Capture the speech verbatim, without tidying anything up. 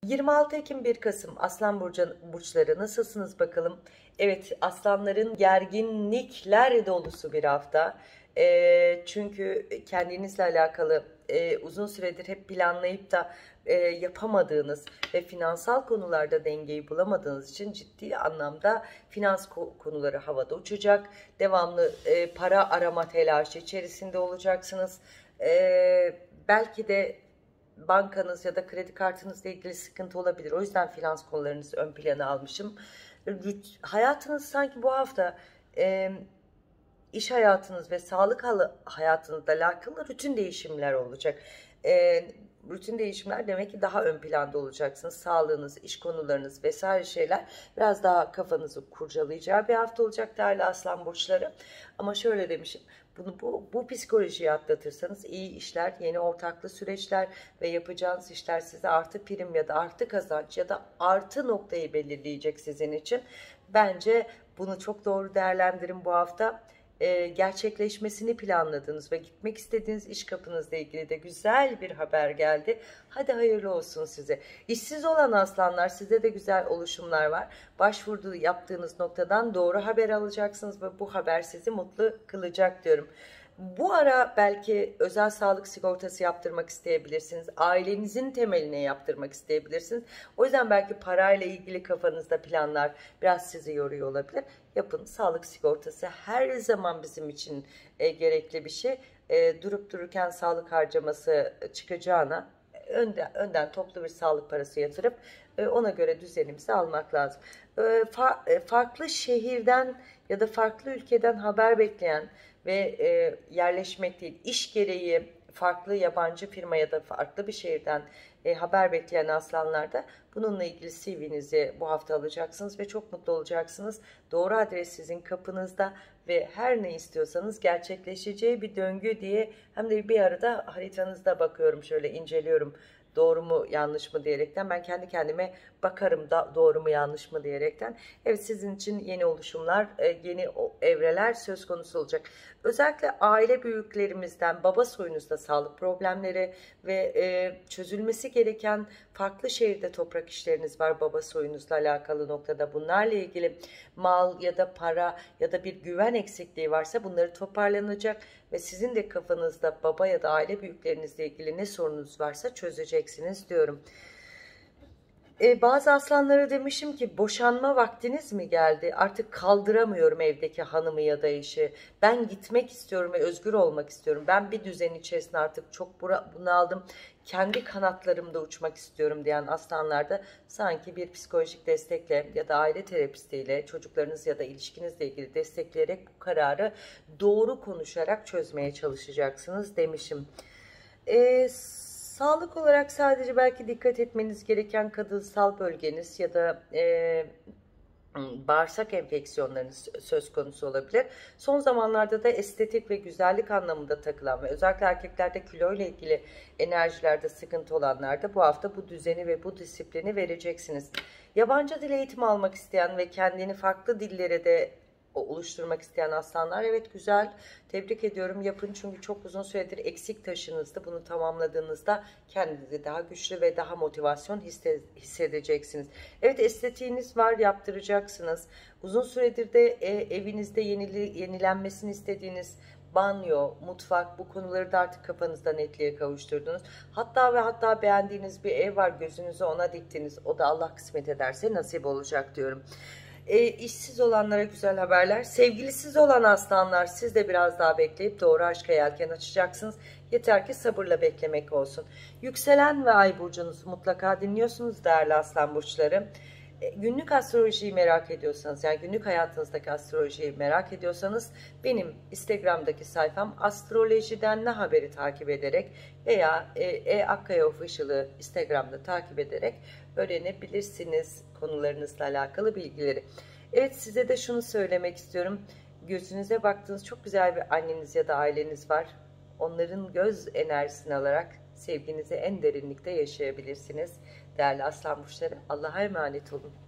yirmi altı Ekim bir Kasım Aslan Burcu, burçları nasılsınız bakalım? Evet, aslanların gerginlikler dolusu bir hafta. E, çünkü kendinizle alakalı e, uzun süredir hep planlayıp da e, yapamadığınız ve finansal konularda dengeyi bulamadığınız için ciddi anlamda finans konuları havada uçacak. Devamlı e, para arama telaşı içerisinde olacaksınız. E, belki de bankanız ya da kredi kartınızla ilgili sıkıntı olabilir. O yüzden finans konularınızı ön plana almışım. Hayatınız sanki bu hafta e, iş hayatınız ve sağlık hayatınızla alakalı rutin değişimler olacak. E, rutin değişimler demek ki daha ön planda olacaksınız. Sağlığınız, iş konularınız vesaire şeyler biraz daha kafanızı kurcalayacağı bir hafta olacak değerli aslan burçları. Ama şöyle demişim. Bunu, bu, bu psikolojiyi atlatırsanız iyi işler, yeni ortaklı süreçler ve yapacağınız işler size artı prim ya da artı kazanç ya da artı noktayı belirleyecek sizin için. Bence bunu çok doğru değerlendirin bu hafta. Ee, gerçekleşmesini planladığınız ve gitmek istediğiniz iş kapınızla ilgili de güzel bir haber geldi. Hadi hayırlı olsun size. İşsiz olan aslanlar, size de güzel oluşumlar var. Başvurduğu yaptığınız noktadan doğru haber alacaksınız ve bu haber sizi mutlu kılacak diyorum. Bu ara belki özel sağlık sigortası yaptırmak isteyebilirsiniz. Ailenizin temeline yaptırmak isteyebilirsiniz. O yüzden belki parayla ilgili kafanızda planlar biraz sizi yoruyor olabilir. Yapın, sağlık sigortası her zaman bizim için e, gerekli bir şey. E, durup dururken sağlık harcaması çıkacağına önden, önden toplu bir sağlık parası yatırıp e, ona göre düzenimizi almak lazım. E, fa, e, farklı şehirden ya da farklı ülkeden haber bekleyen ve e, yerleşmek değil, iş gereği farklı yabancı firma ya da farklı bir şehirden e, haber bekleyen aslanlarda bununla ilgili C V'nizi bu hafta alacaksınız ve çok mutlu olacaksınız. Doğru adres sizin kapınızda ve her ne istiyorsanız gerçekleşeceği bir döngü diye hem de bir arada haritanızda bakıyorum, şöyle inceliyorum. Doğru mu yanlış mı diyerekten ben kendi kendime bakarım da doğru mu yanlış mı diyerekten. Evet, sizin için yeni oluşumlar, yeni evreler söz konusu olacak. Özellikle aile büyüklerimizden, baba soyunuzda sağlık problemleri ve çözülmesi gereken farklı şehirde toprak işleriniz var baba soyunuzla alakalı noktada. Bunlarla ilgili mal ya da para ya da bir güven eksikliği varsa bunları toparlanacak ve sizin de kafanızda baba ya da aile büyüklerinizle ilgili ne sorunuz varsa çözeceksiniz diyorum. Ee, bazı aslanlara demişim ki boşanma vaktiniz mi geldi? Artık kaldıramıyorum evdeki hanımı ya da eşi. Ben gitmek istiyorum ve özgür olmak istiyorum. Ben bir düzen içerisinde artık çok bunaldım. Kendi kanatlarımda uçmak istiyorum diyen aslanlarda sanki bir psikolojik destekle ya da aile terapistiyle çocuklarınız ya da ilişkinizle ilgili destekleyerek bu kararı doğru konuşarak çözmeye çalışacaksınız demişim. Eee Sağlık olarak sadece belki dikkat etmeniz gereken kadınsal bölgeniz ya da e, bağırsak enfeksiyonlarınız söz konusu olabilir. Son zamanlarda da estetik ve güzellik anlamında takılan ve özellikle erkeklerde kilo ile ilgili enerjilerde sıkıntı olanlarda bu hafta bu düzeni ve bu disiplini vereceksiniz. Yabancı dil eğitimi almak isteyen ve kendini farklı dillere de oluşturmak isteyen aslanlar, evet, güzel, tebrik ediyorum, yapın çünkü çok uzun süredir eksik taşınızdı. Bunu tamamladığınızda kendinizi daha güçlü ve daha motivasyon hissedeceksiniz. Evet, estetiğiniz var, yaptıracaksınız. Uzun süredir de evinizde yenili, yenilenmesini istediğiniz banyo, mutfak, bu konuları da artık kafanızda netliğe kavuşturdunuz. Hatta ve hatta beğendiğiniz bir ev var, gözünüzü ona diktiniz. O da Allah kısmet ederse nasip olacak diyorum. E, işsiz olanlara güzel haberler. Sevgilisiz olan aslanlar, siz de biraz daha bekleyip doğru aşka yelken açacaksınız. Yeter ki sabırla beklemek olsun. Yükselen ve ay burcunuzu mutlaka dinliyorsunuz değerli aslan burçları. E, günlük astrolojiyi merak ediyorsanız, yani günlük hayatınızdaki astrolojiyi merak ediyorsanız benim Instagram'daki sayfam astrolojiden ne haberi takip ederek veya e, e Akkaya Official'ı Instagram'da takip ederek öğrenebilirsiniz konularınızla alakalı bilgileri. Evet, size de şunu söylemek istiyorum. Gözünüze baktığınız çok güzel bir anneniz ya da aileniz var. Onların göz enerjisini alarak sevginizi en derinlikte yaşayabilirsiniz. Değerli aslan burçları, Allah'a emanet olun.